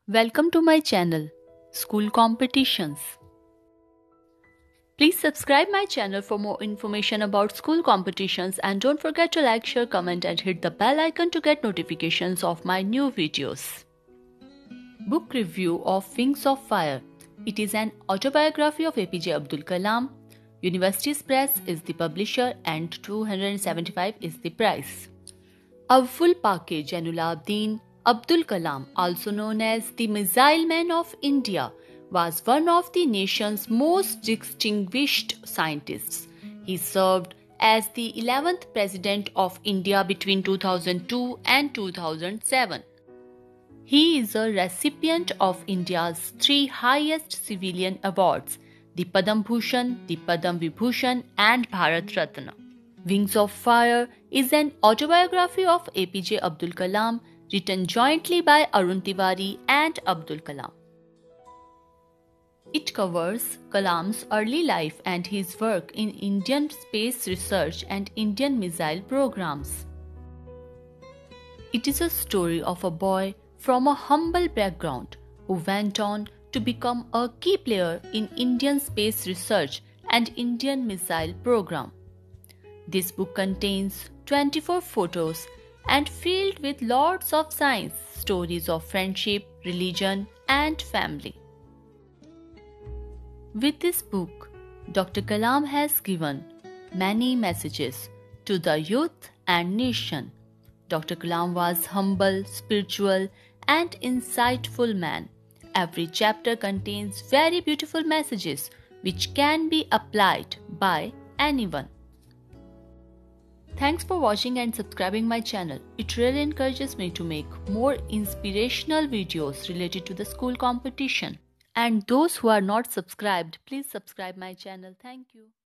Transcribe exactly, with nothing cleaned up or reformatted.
Welcome to my channel, School Competitions. Please subscribe my channel for more information about school competitions and don't forget to like, share, comment and hit the bell icon to get notifications of my new videos. Book review of Wings of Fire. It is an autobiography of A P J Abdul Kalam. Universities Press is the publisher and two hundred seventy-five is the price. Awwal Pake Jainul-Abidin Abdul Kalam, also known as the Missile Man of India, was one of the nation's most distinguished scientists. He served as the eleventh President of India between two thousand two and two thousand seven. He is a recipient of India's three highest civilian awards, the Padma Bhushan, the Padma Vibhushan and Bharat Ratna. Wings of Fire is an autobiography of A P J Abdul Kalam written jointly by Arun Tiwari and Abdul Kalam. It covers Kalam's early life and his work in Indian space research and Indian missile programs. It is a story of a boy from a humble background who went on to become a key player in Indian space research and Indian missile program. This book contains twenty-four photos and filled with lots of science, stories of friendship, religion and family. With this book, Doctor Kalam has given many messages to the youth and nation. Doctor Kalam was humble, spiritual and insightful man. Every chapter contains very beautiful messages which can be applied by anyone. Thanks for watching and subscribing my channel. It really encourages me to make more inspirational videos related to the school competition. And those who are not subscribed, please subscribe my channel. Thank you.